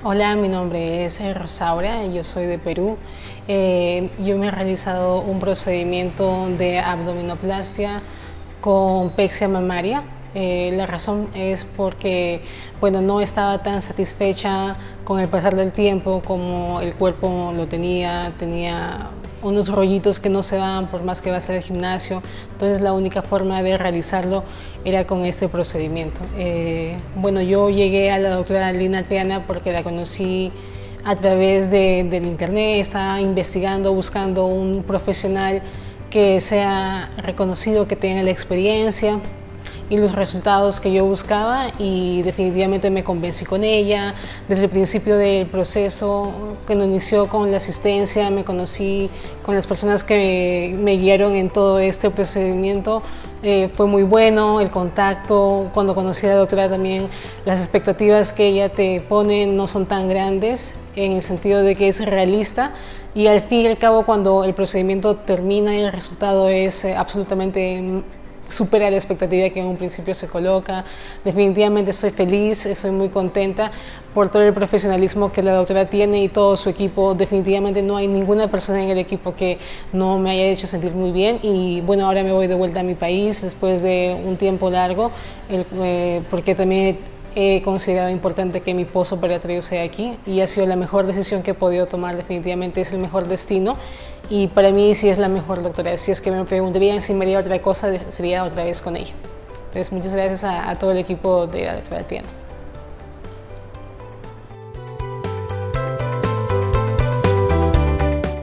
Hola, mi nombre es Rosaura, yo soy de Perú. Yo me he realizado un procedimiento de abdominoplastia con pexia mamaria. La razón es porque, bueno, no estaba tan satisfecha con el pasar del tiempo como el cuerpo lo tenía unos rollitos que no se van por más que vas al gimnasio. Entonces la única forma de realizarlo era con este procedimiento. Bueno, yo llegué a la doctora Lina Triana porque la conocí a través del internet. Estaba investigando, buscando un profesional que sea reconocido, que tenga la experiencia y los resultados que yo buscaba, y definitivamente me convencí con ella. Desde el principio del proceso, cuando inició con la asistencia, me conocí con las personas que me guiaron en todo este procedimiento. Fue muy bueno el contacto. Cuando conocí a la doctora también, las expectativas que ella te pone no son tan grandes, en el sentido de que es realista, y al fin y al cabo cuando el procedimiento termina y el resultado es absolutamente supera la expectativa que en un principio se coloca. Definitivamente estoy feliz, estoy muy contenta por todo el profesionalismo que la doctora tiene y todo su equipo. Definitivamente no hay ninguna persona en el equipo que no me haya hecho sentir muy bien, y bueno, ahora me voy de vuelta a mi país después de un tiempo largo, porque también he considerado importante que mi postoperatorio sea aquí, y ha sido la mejor decisión que he podido tomar. Definitivamente es el mejor destino, y para mí sí es la mejor doctora. Si es que me preguntarían si me haría otra cosa, sería otra vez con ella. Entonces, muchas gracias a todo el equipo de la doctora Triana.